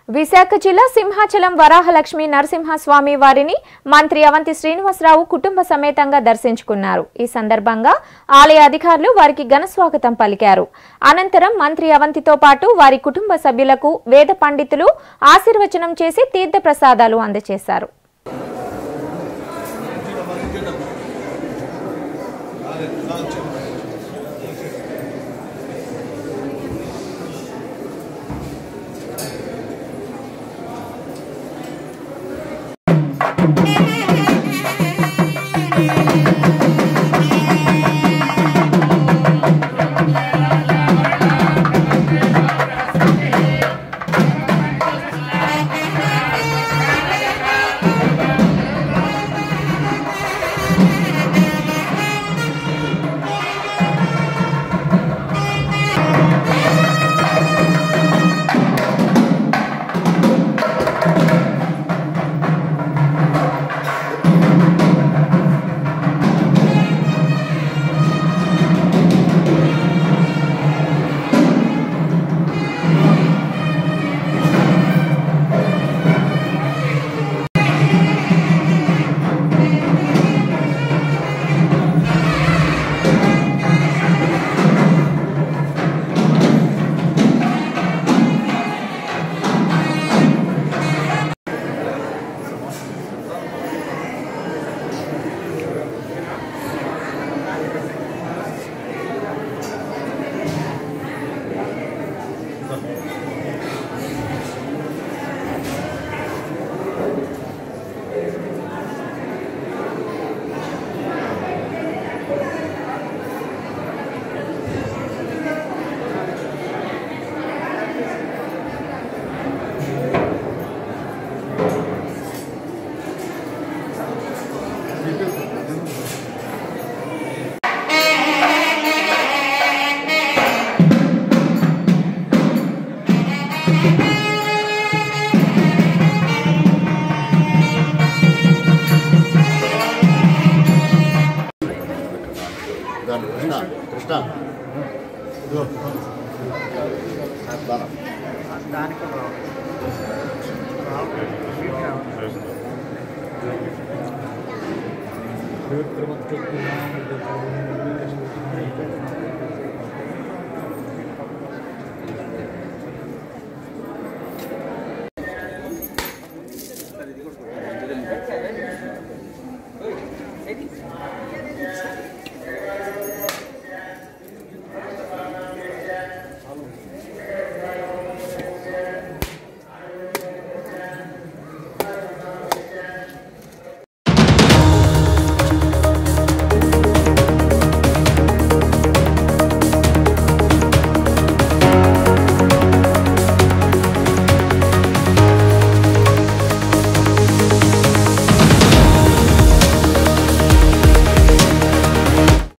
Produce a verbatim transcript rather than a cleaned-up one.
విశాఖ జిల్లా సింహాచలం వరాహలక్ష్మి నరసింహస్వామి వారిని మంత్రి అవంతి శ్రీనివాసరావు కుటుంబ సమేతంగా దర్శించుకున్నారు. ఈ సందర్భంగా ఆలయ అధికారులు వారికి ఘన స్వాగతం పలికారు. అనంతరం మంత్రి అవంతితో పాటు వారి కుటుంబ సభ్యులకు వేద పండితులు ఆశీర్వచనం చేసి తీర్థ ప్రసాదాలు అందజేశారు. కృష్ణ దానికి